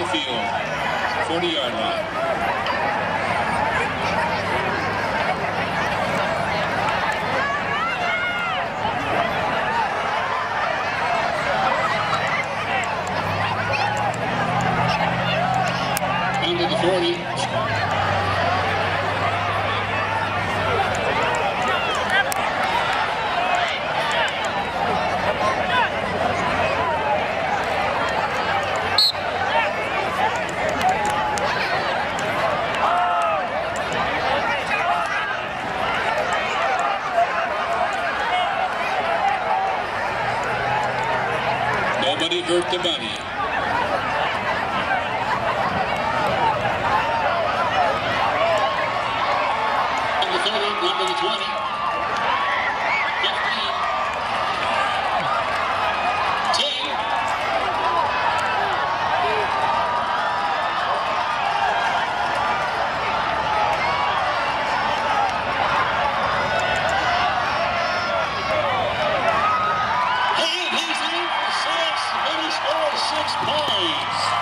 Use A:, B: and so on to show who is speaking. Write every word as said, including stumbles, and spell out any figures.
A: the field, forty-yard line. Under the forty. Nobody hurt the bunny. Number thirty, number twenty. fifteen. ten. And he's in for six, and he scores six points.